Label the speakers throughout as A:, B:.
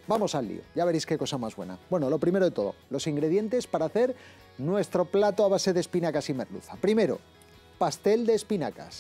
A: Vamos al lío, ya veréis qué cosa más buena. Bueno, lo primero de todo, los ingredientes para hacer nuestro plato a base de espinacas y merluza. Primero, pastel de espinacas,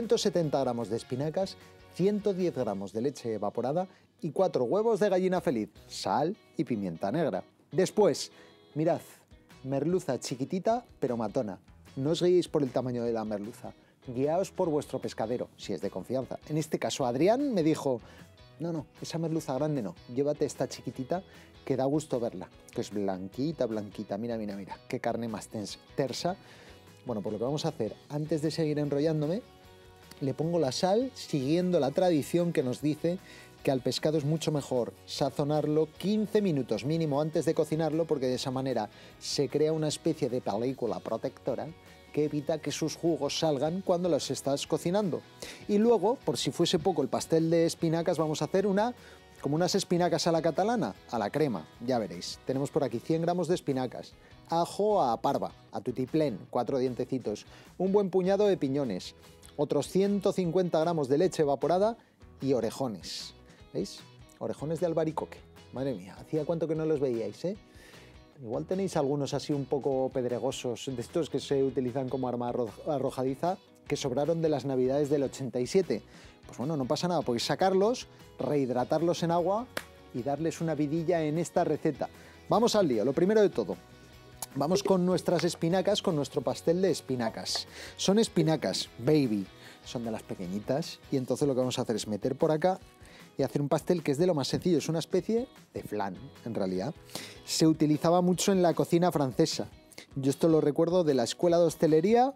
A: 170 gramos de espinacas, 110 gramos de leche evaporada y 4 huevos de gallina feliz, sal y pimienta negra. Después, mirad, merluza chiquitita pero matona. No os guiéis por el tamaño de la merluza, guiaos por vuestro pescadero, si es de confianza. En este caso, Adrián me dijo, no, esa merluza grande no, llévate esta chiquitita que da gusto verla, que es blanquita, blanquita, mira, qué carne más tersa. Bueno, pues lo que vamos a hacer, antes de seguir enrollándome, le pongo la sal siguiendo la tradición que nos dice que al pescado es mucho mejor sazonarlo 15 minutos mínimo antes de cocinarlo, porque de esa manera se crea una especie de película protectora que evita que sus jugos salgan cuando los estás cocinando. Y luego, por si fuese poco el pastel de espinacas, vamos a hacer como unas espinacas a la catalana, a la crema, ya veréis. Tenemos por aquí 100 gramos de espinacas, ajo a parva, a tutiplén, 4 dientecitos, un buen puñado de piñones, otros 150 gramos de leche evaporada y orejones. ¿Veis? Orejones de albaricoque. Madre mía, hacía cuánto que no los veíais, ¿eh? Igual tenéis algunos así un poco pedregosos, de estos que se utilizan como arma arrojadiza, que sobraron de las navidades del 87. Pues bueno, no pasa nada, podéis sacarlos, rehidratarlos en agua y darles una vidilla en esta receta. Vamos al lío, lo primero de todo. Vamos con nuestras espinacas, con nuestro pastel de espinacas. Son espinacas baby, son de las pequeñitas, y entonces lo que vamos a hacer es meter por acá y hacer un pastel que es de lo más sencillo, es una especie de flan, en realidad. Se utilizaba mucho en la cocina francesa. Yo esto lo recuerdo de la escuela de hostelería,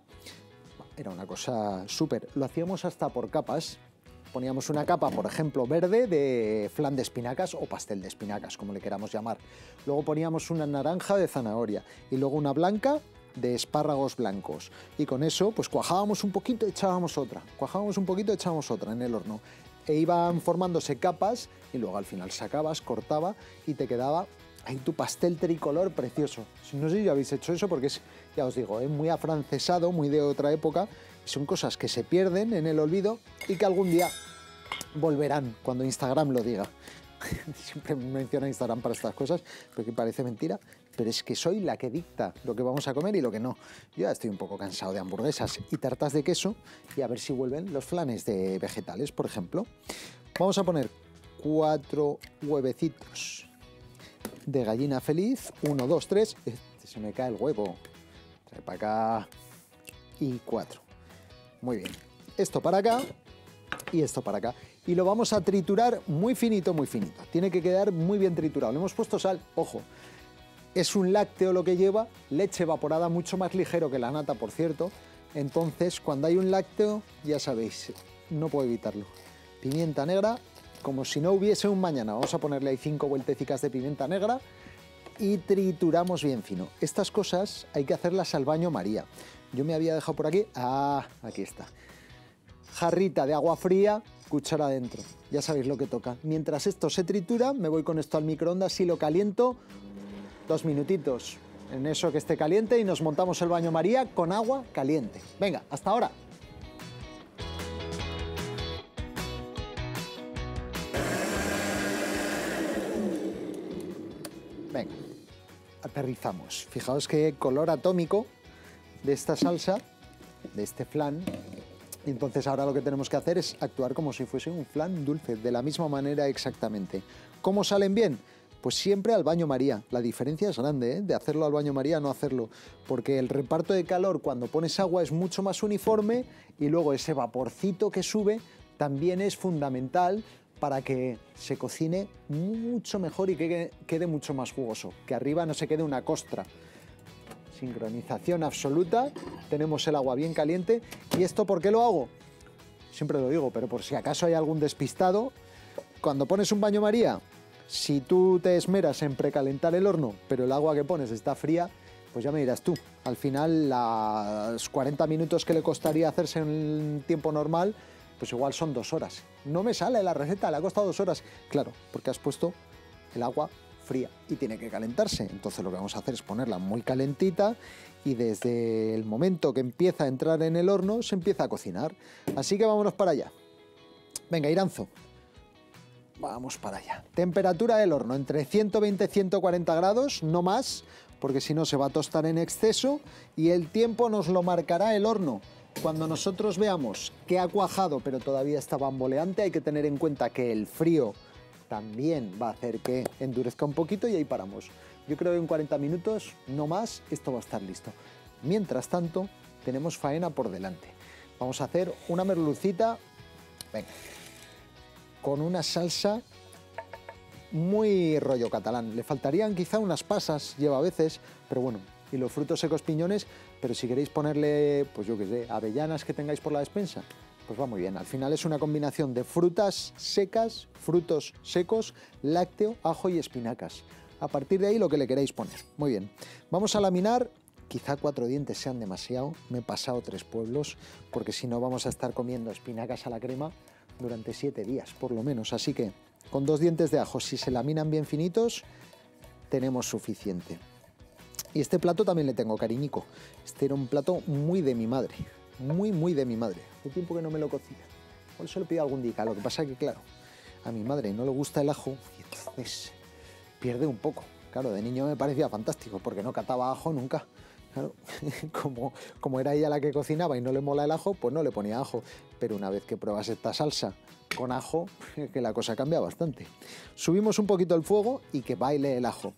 A: era una cosa súper. Lo hacíamos hasta por capas. Poníamos una capa, por ejemplo, verde de flan de espinacas o pastel de espinacas, como le queramos llamar. Luego poníamos una naranja de zanahoria y luego una blanca de espárragos blancos. Y con eso, pues cuajábamos un poquito, echábamos otra. Cuajábamos un poquito, echábamos otra en el horno. E iban formándose capas y luego al final sacabas, cortaba y te quedaba ahí tu pastel tricolor precioso. No sé si habéis hecho eso porque es, ya os digo, muy afrancesado, muy de otra época. Son cosas que se pierden en el olvido y que algún día volverán cuando Instagram lo diga. Siempre menciona Instagram para estas cosas porque parece mentira, pero es que soy la que dicta lo que vamos a comer y lo que no. Yo ya estoy un poco cansado de hamburguesas y tartas de queso y a ver si vuelven los flanes de vegetales, por ejemplo. Vamos a poner 4 huevecitos de gallina feliz, 1, 2, 3, se me cae el huevo, trae para acá, y 4. Muy bien, esto para acá y esto para acá. Y lo vamos a triturar muy finito, muy finito. Tiene que quedar muy bien triturado. Le hemos puesto sal, ojo, es un lácteo lo que lleva, leche evaporada, mucho más ligero que la nata, por cierto. Entonces, cuando hay un lácteo, ya sabéis, no puedo evitarlo. Pimienta negra, como si no hubiese un mañana. Vamos a ponerle ahí 5 vueltecicas de pimienta negra y trituramos bien fino. Estas cosas hay que hacerlas al baño María. Yo me había dejado por aquí, aquí está. Jarrita de agua fría, cuchara adentro. Ya sabéis lo que toca. Mientras esto se tritura, me voy con esto al microondas y lo caliento 2 minutitos. En eso que esté caliente y nos montamos el baño María con agua caliente. Venga, hasta ahora. Venga, aterrizamos. Fijaos qué color atómico de esta salsa, de este flan. Y entonces ahora lo que tenemos que hacer es actuar como si fuese un flan dulce, de la misma manera exactamente. ¿Cómo salen bien? Pues siempre al baño María. La diferencia es grande, ¿eh? De hacerlo al baño María a no hacerlo, porque el reparto de calor cuando pones agua es mucho más uniforme y luego ese vaporcito que sube también es fundamental para que se cocine mucho mejor y que quede mucho más jugoso, que arriba no se quede una costra. Sincronización absoluta, tenemos el agua bien caliente. ¿Y esto por qué lo hago? Siempre lo digo, pero por si acaso hay algún despistado, cuando pones un baño María, si tú te esmeras en precalentar el horno, pero el agua que pones está fría, pues ya me dirás tú, al final los 40 minutos que le costaría hacerse en tiempo normal, pues igual son 2 horas. No me sale la receta, le ha costado 2 horas. Claro, porque has puesto el agua fría y tiene que calentarse. Entonces lo que vamos a hacer es ponerla muy calentita y desde el momento que empieza a entrar en el horno se empieza a cocinar. Así que vámonos para allá. Venga, Iranzo, Vamos para allá. Temperatura del horno entre 120 y 140 grados, no más, porque si no se va a tostar en exceso, y el tiempo nos lo marcará el horno. Cuando nosotros veamos que ha cuajado pero todavía está bamboleante, hay que tener en cuenta que el frío también va a hacer que endurezca un poquito y ahí paramos. Yo creo que en 40 minutos, no más, esto va a estar listo. Mientras tanto, tenemos faena por delante. Vamos a hacer una merlucita, venga, con una salsa muy rollo catalán. Le faltarían quizá unas pasas, lleva a veces, pero bueno, y los frutos secos piñones, pero si queréis ponerle, pues yo qué sé, avellanas que tengáis por la despensa, pues va muy bien. Al final es una combinación de frutas secas, frutos secos, lácteo, ajo y espinacas. A partir de ahí lo que le queráis poner. Muy bien. Vamos a laminar. Quizá 4 dientes sean demasiado. Me he pasado 3 pueblos, porque si no vamos a estar comiendo espinacas a la crema durante 7 días, por lo menos. Así que con 2 dientes de ajo, si se laminan bien finitos, tenemos suficiente. Y este plato también le tengo cariñico. Este era un plato muy de mi madre. Muy de mi madre. Hace tiempo que no me lo cocina. Por eso le pido algún día. Lo que pasa es que, claro, a mi madre no le gusta el ajo y entonces pierde un poco. Claro, de niño me parecía fantástico porque no cataba ajo nunca. Claro, como era ella la que cocinaba y no le mola el ajo, pues no le ponía ajo. Pero una vez que pruebas esta salsa con ajo, que la cosa cambia bastante. Subimos un poquito el fuego y que baile el ajo.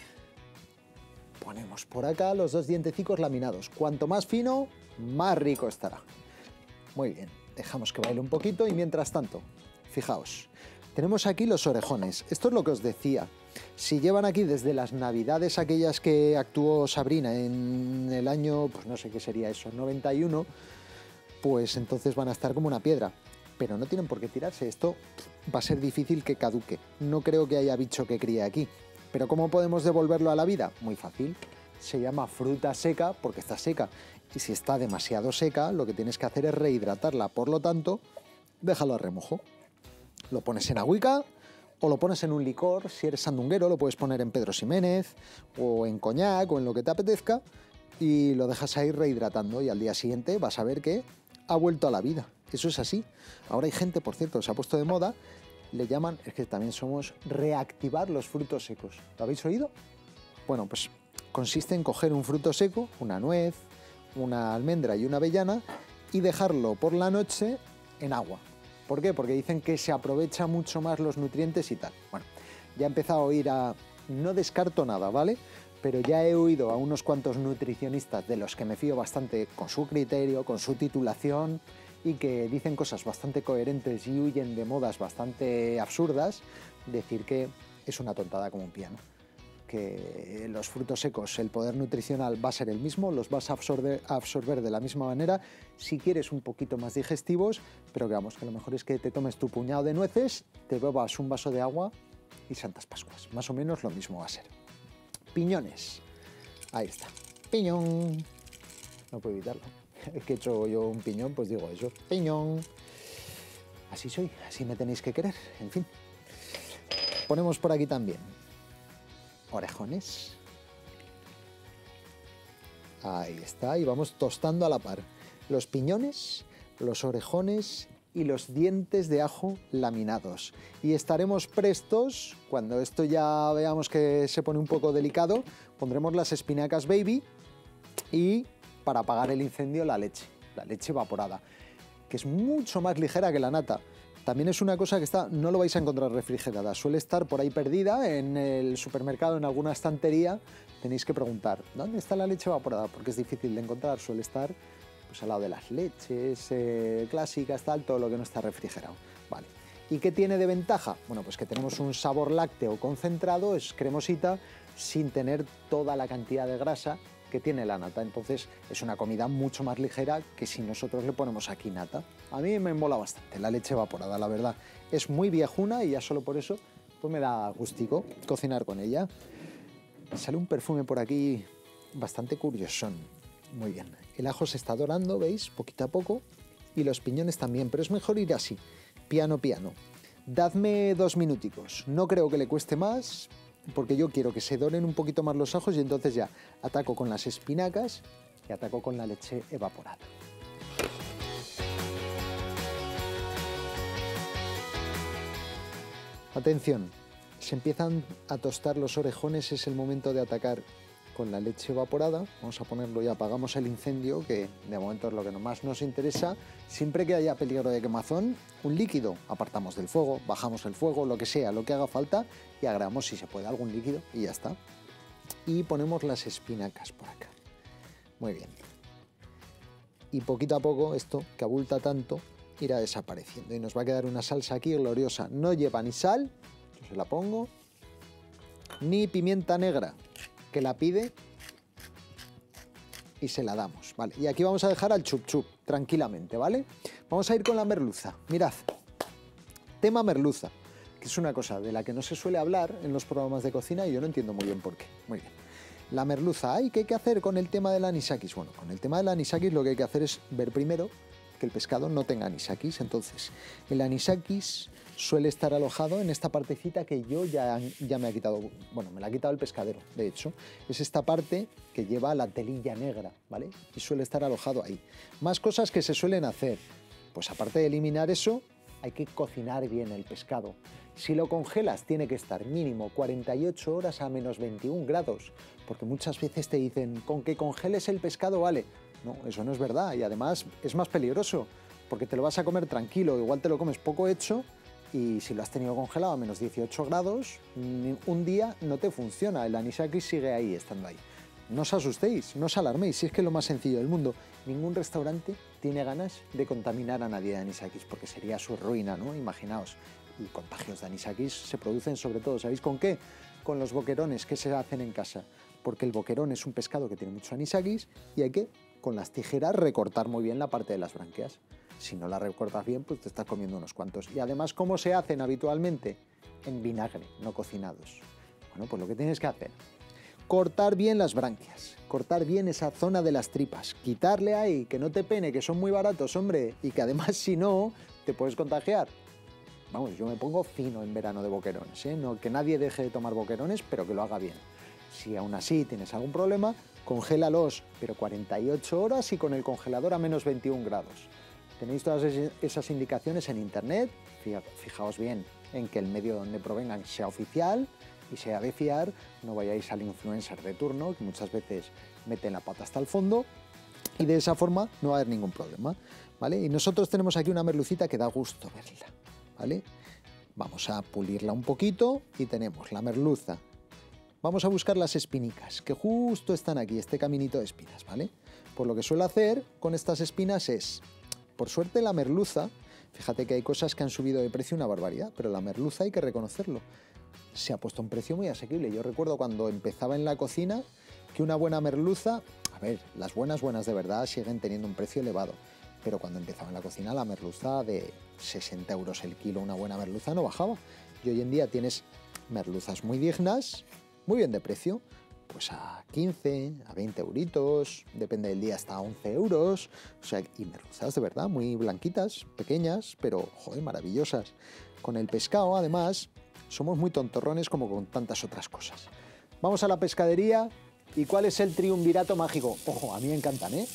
A: Ponemos por acá los 2 dientecicos laminados. Cuanto más fino, más rico estará. Muy bien, dejamos que baile un poquito y mientras tanto, fijaos, tenemos aquí los orejones. Esto es lo que os decía. Si llevan aquí desde las navidades aquellas que actuó Sabrina en el año, pues no sé qué sería eso, 91, pues entonces van a estar como una piedra. Pero no tienen por qué tirarse, esto va a ser difícil que caduque. No creo que haya bicho que críe aquí. ¿Pero cómo podemos devolverlo a la vida? Muy fácil. Se llama fruta seca porque está seca. Y si está demasiado seca, lo que tienes que hacer es rehidratarla. Por lo tanto, déjalo a remojo. Lo pones en agüica o lo pones en un licor. Si eres sandunguero, lo puedes poner en Pedro Ximénez o en coñac o en lo que te apetezca. Y lo dejas ahí rehidratando y al día siguiente vas a ver que ha vuelto a la vida. Eso es así. Ahora hay gente, por cierto, se ha puesto de moda, le llaman, es que también somos reactivar los frutos secos. ¿Lo habéis oído? Bueno, pues consiste en coger un fruto seco, una nuez, una almendra y una avellana y dejarlo por la noche en agua. ¿Por qué? Porque dicen que se aprovecha mucho más los nutrientes y tal. Bueno, ya he empezado a oír a... No descarto nada, ¿vale? Pero ya he oído a unos cuantos nutricionistas de los que me fío bastante con su criterio, con su titulación y que dicen cosas bastante coherentes y huyen de modas bastante absurdas, decir que es una tontada como un piano. Que los frutos secos, el poder nutricional va a ser el mismo, los vas a absorber de la misma manera, si quieres un poquito más digestivos, pero que vamos, que lo mejor es que te tomes tu puñado de nueces, te bebas un vaso de agua y Santas Pascuas. Más o menos lo mismo va a ser. Piñones. Ahí está. Piñón. No puedo evitarlo. Es que he hecho yo un piñón, pues digo eso. Piñón. Así soy, así me tenéis que querer. En fin. Ponemos por aquí también orejones. Ahí está. Y vamos tostando a la par los piñones, los orejones y los dientes de ajo laminados. Y estaremos prestos, cuando esto ya veamos que se pone un poco delicado, pondremos las espinacas baby y para apagar el incendio la leche evaporada, que es mucho más ligera que la nata. También es una cosa que está, no lo vais a encontrar refrigerada, suele estar por ahí perdida en el supermercado, en alguna estantería. Tenéis que preguntar, ¿dónde está la leche evaporada? Porque es difícil de encontrar, suele estar pues al lado de las leches clásicas, tal, todo lo que no está refrigerado. Vale. ¿Y qué tiene de ventaja? Bueno, pues que tenemos un sabor lácteo concentrado, es cremosita, sin tener toda la cantidad de grasa que tiene la nata. Entonces es una comida mucho más ligera que si nosotros le ponemos aquí nata. A mí me mola bastante la leche evaporada, la verdad. Es muy viejuna y ya solo por eso pues me da gustico cocinar con ella. Sale un perfume por aquí bastante curiosón. Muy bien. El ajo se está dorando, ¿veis? Poquito a poco. Y los piñones también, pero es mejor ir así, piano piano. Dadme 2 minuticos. No creo que le cueste más, porque yo quiero que se doren un poquito más los ajos y entonces ya ataco con las espinacas y ataco con la leche evaporada. Atención, se empiezan a tostar los orejones, es el momento de atacar con la leche evaporada. Vamos a ponerlo y apagamos el incendio, que de momento es lo que más nos interesa. Siempre que haya peligro de quemazón, un líquido, apartamos del fuego, bajamos el fuego, lo que sea, lo que haga falta, y agregamos, si se puede, algún líquido y ya está. Y ponemos las espinacas por acá. Muy bien. Y poquito a poco esto, que abulta tanto, irá desapareciendo y nos va a quedar una salsa aquí gloriosa. No lleva ni sal, yo se la pongo, ni pimienta negra, que la pide y se la damos, ¿vale? Y aquí vamos a dejar al chup chup, tranquilamente, ¿vale? Vamos a ir con la merluza. Mirad, tema merluza, que es una cosa de la que no se suele hablar en los programas de cocina y yo no entiendo muy bien por qué. Muy bien. La merluza, ¿ay? ¿Qué hay que hacer con el tema del anisakis? Bueno, con el tema del anisakis lo que hay que hacer es ver primero que el pescado no tenga anisakis. Entonces, el anisakis suele estar alojado en esta partecita que yo ya me ha quitado, bueno, me la ha quitado el pescadero, de hecho. Es esta parte que lleva la telilla negra, ¿vale? Y suele estar alojado ahí. Más cosas que se suelen hacer. Pues aparte de eliminar eso, hay que cocinar bien el pescado. Si lo congelas, tiene que estar mínimo 48 horas a menos 21 grados, porque muchas veces te dicen, con que congeles el pescado vale. No, eso no es verdad, y además es más peligroso, porque te lo vas a comer tranquilo, igual te lo comes poco hecho, y si lo has tenido congelado a menos 18 grados, un día no te funciona, el anisakis sigue ahí, estando ahí. No os asustéis, no os alarméis, si es que es lo más sencillo del mundo. Ningún restaurante tiene ganas de contaminar a nadie de anisakis, porque sería su ruina, ¿no? Imaginaos. Y contagios de anisakis se producen sobre todo, ¿sabéis con qué? Con los boquerones que se hacen en casa, porque el boquerón es un pescado que tiene mucho anisakis y hay que, con las tijeras, recortar muy bien la parte de las branquias. Si no la recortas bien, pues te estás comiendo unos cuantos. Y además, ¿cómo se hacen habitualmente? En vinagre, no cocinados. Bueno, pues lo que tienes que hacer, cortar bien las branquias, cortar bien esa zona de las tripas, quitarle ahí, que no te pene, que son muy baratos, hombre, y que además si no, te puedes contagiar. Vamos, yo me pongo fino en verano de boquerones, ¿eh? No, que nadie deje de tomar boquerones, pero que lo haga bien. Si aún así tienes algún problema, congélalos, pero 48 horas y con el congelador a menos 21 grados. Tenéis todas esas indicaciones en internet, fijaos bien en que el medio donde provengan sea oficial y sea de fiar, no vayáis al influencer de turno, que muchas veces meten la pata hasta el fondo, y de esa forma no va a haber ningún problema, ¿vale? Y nosotros tenemos aquí una merlucita que da gusto verla, ¿vale? Vamos a pulirla un poquito y tenemos la merluza. Vamos a buscar las espinicas, que justo están aquí, este caminito de espinas, ¿vale? Pues lo que suelo hacer con estas espinas es, por suerte la merluza, fíjate que hay cosas que han subido de precio una barbaridad, pero la merluza hay que reconocerlo, se ha puesto un precio muy asequible. Yo recuerdo cuando empezaba en la cocina que una buena merluza, a ver, las buenas de verdad siguen teniendo un precio elevado, pero cuando empezaba en la cocina la merluza de 60 euros el kilo, una buena merluza no bajaba. Y hoy en día tienes merluzas muy dignas, muy bien de precio, pues a 15, a 20 euritos, depende del día, hasta a 11 euros, o sea, y merluzas de verdad muy blanquitas, pequeñas, pero joder, maravillosas. Con el pescado, además, somos muy tontorrones como con tantas otras cosas. Vamos a la pescadería, ¿y cuál es el triunvirato mágico? Ojo, a mí me encantan, ¿eh?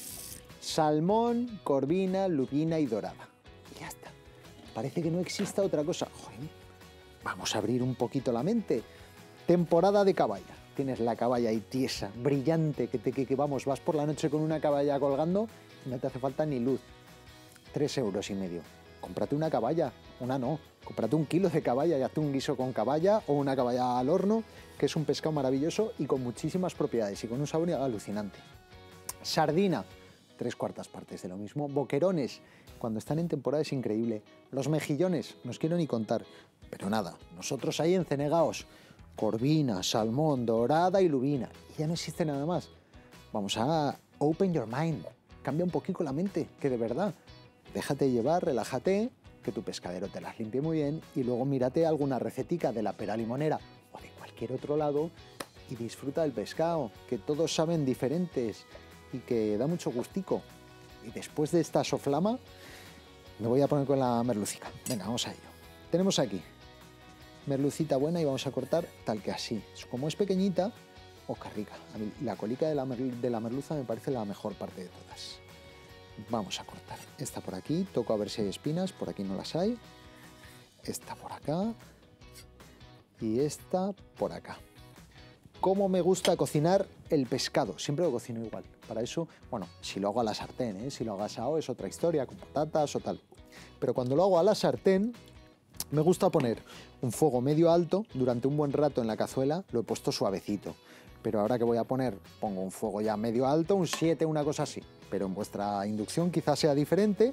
A: Salmón, corvina, lubina y dorada. Y ya está. Parece que no exista otra cosa. Joder, vamos a abrir un poquito la mente. Temporada de caballa. Tienes la caballa ahí tiesa, brillante, que vamos, vas por la noche con una caballa colgando y no te hace falta ni luz. 3,5 euros. Cómprate una caballa, una no. Cómprate 1 kilo de caballa y hazte un guiso con caballa o una caballa al horno, que es un pescado maravilloso y con muchísimas propiedades y con un sabor alucinante. Sardina, 3/4 partes de lo mismo. Boquerones, cuando están en temporada es increíble. Los mejillones, no os quiero ni contar. Pero nada, nosotros ahí encenegaos. Corvina, salmón, dorada y lubina. Y ya no existe nada más. Vamos a open your mind. Cambia un poquito la mente, que de verdad. Déjate llevar, relájate, que tu pescadero te las limpie muy bien y luego mírate alguna recetica de la Pera Limonera o de cualquier otro lado y disfruta del pescado, que todos saben diferentes y que da mucho gustico. Y después de esta soflama me voy a poner con la merlucica. Venga, vamos a ello. Tenemos aquí merlucita buena y vamos a cortar tal que así. Como es pequeñita, qué rica. A mí la colica de la merluza me parece la mejor parte de todas. Vamos a cortar esta por aquí, toco a ver si hay espinas, por aquí no las hay. Esta por acá. y esta por acá. ¿Cómo me gusta cocinar el pescado? Siempre lo cocino igual. Para eso, bueno, si lo hago a la sartén, ¿eh? Si lo hago asado es otra historia, con patatas o tal. Pero cuando lo hago a la sartén, me gusta poner un fuego medio alto durante un buen rato en la cazuela. Lo he puesto suavecito. Pero ahora que voy a poner, pongo un fuego ya medio alto, un 7, una cosa así. Pero en vuestra inducción quizás sea diferente.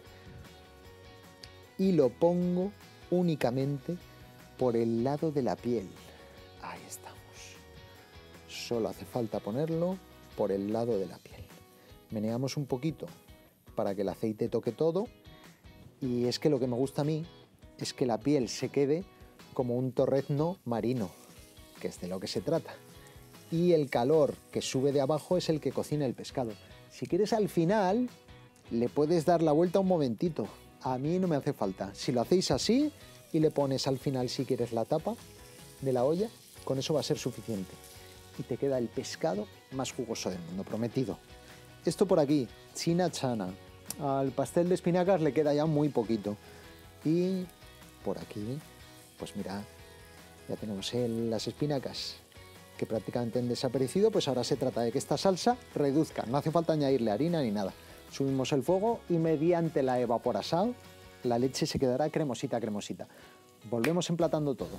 A: Y lo pongo únicamente por el lado de la piel. Ahí estamos. Solo hace falta ponerlo por el lado de la piel. Meneamos un poquito para que el aceite toque todo. Y es que lo que me gusta a mí es que la piel se quede como un torrezno marino, que es de lo que se trata. Y el calor que sube de abajo es el que cocina el pescado. Si quieres al final, le puedes dar la vuelta un momentito. A mí no me hace falta. Si lo hacéis así y le pones al final, si quieres, la tapa de la olla, con eso va a ser suficiente. Y te queda el pescado más jugoso del mundo, prometido. Esto por aquí, china chana. Al pastel de espinacas le queda ya muy poquito. Y por aquí, pues mira, ya tenemos las espinacas que prácticamente han desaparecido. Pues ahora se trata de que esta salsa reduzca. No hace falta añadirle harina ni nada. Subimos el fuego y mediante la evaporación la leche se quedará cremosita, cremosita. Volvemos emplatando todo.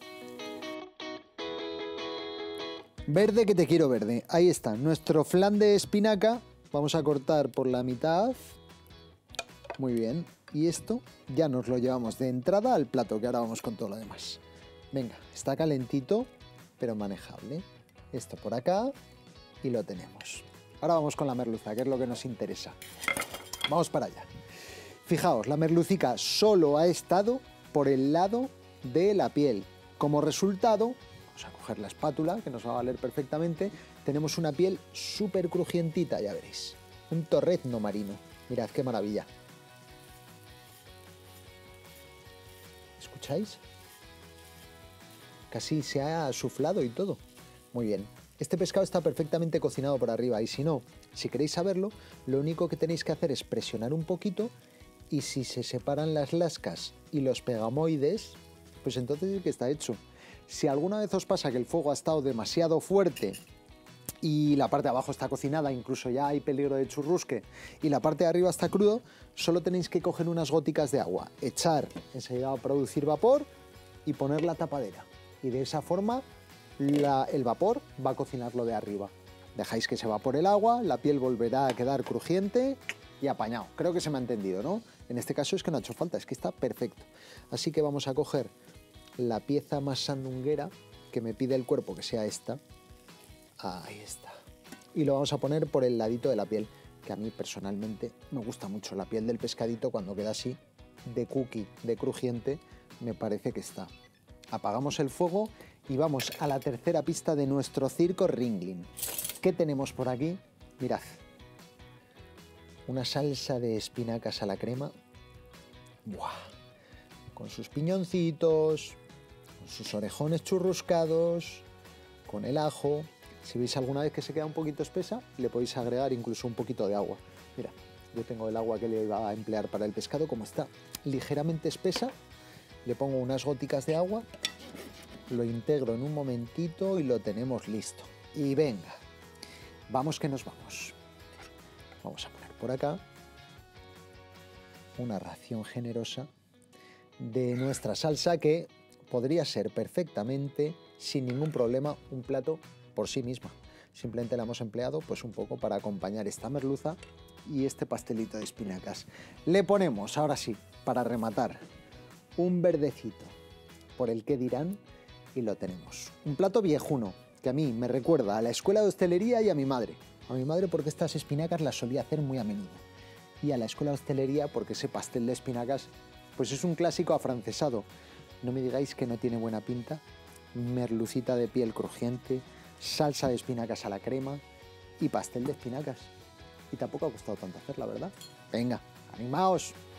A: Verde que te quiero verde. Ahí está, nuestro flan de espinaca. Vamos a cortar por la mitad. Muy bien. Y esto ya nos lo llevamos de entrada al plato, que ahora vamos con todo lo demás. Venga, está calentito, pero manejable. Esto por acá y lo tenemos. Ahora vamos con la merluza, que es lo que nos interesa. Vamos para allá. Fijaos, la merlucica solo ha estado por el lado de la piel. Como resultado, vamos a coger la espátula, que nos va a valer perfectamente, tenemos una piel súper crujientita, ya veréis. Un torrezno marino. Mirad qué maravilla. ¿Escucháis? Casi se ha suflado y todo. Muy bien. Este pescado está perfectamente cocinado por arriba y si no, si queréis saberlo, lo único que tenéis que hacer es presionar un poquito y si se separan las lascas y los pegamoides, pues entonces sí que está hecho. Si alguna vez os pasa que el fuego ha estado demasiado fuerte y la parte de abajo está cocinada, incluso ya hay peligro de churrusque, y la parte de arriba está crudo, solo tenéis que coger unas góticas de agua, echar, enseguida va a producir vapor y poner la tapadera. Y de esa forma el vapor va a cocinar lo de arriba. Dejáis que se evapore el agua, la piel volverá a quedar crujiente y apañado. Creo que se me ha entendido, ¿no? En este caso es que no ha hecho falta, es que está perfecto. Así que vamos a coger la pieza más sandunguera que me pide el cuerpo, que sea esta. Ahí está. Y lo vamos a poner por el ladito de la piel, que a mí personalmente me gusta mucho. La piel del pescadito cuando queda así, de cookie, de crujiente, me parece que está. Apagamos el fuego y vamos a la tercera pista de nuestro circo Ringling. ¿Qué tenemos por aquí? Mirad. Una salsa de espinacas a la crema. ¡Buah! Con sus piñoncitos, con sus orejones churruscados, con el ajo. Si veis alguna vez que se queda un poquito espesa, le podéis agregar incluso un poquito de agua. Mira, yo tengo el agua que le iba a emplear para el pescado, como está ligeramente espesa, le pongo unas góticas de agua, lo integro en un momentito y lo tenemos listo. Y venga, vamos que nos vamos. Vamos a poner por acá una ración generosa de nuestra salsa que podría ser perfectamente, sin ningún problema, un plato por sí misma. Simplemente la hemos empleado pues un poco para acompañar esta merluza y este pastelito de espinacas. Le ponemos, ahora sí, para rematar, un verdecito por el que dirán y lo tenemos. Un plato viejuno que a mí me recuerda a la escuela de hostelería y a mi madre. A mi madre porque estas espinacas las solía hacer muy a menudo. Y a la escuela de hostelería porque ese pastel de espinacas pues es un clásico afrancesado. No me digáis que no tiene buena pinta. Merlucita de piel crujiente, salsa de espinacas a la crema y pastel de espinacas. Y tampoco ha costado tanto hacerla, ¿verdad? Venga, ¡animaos!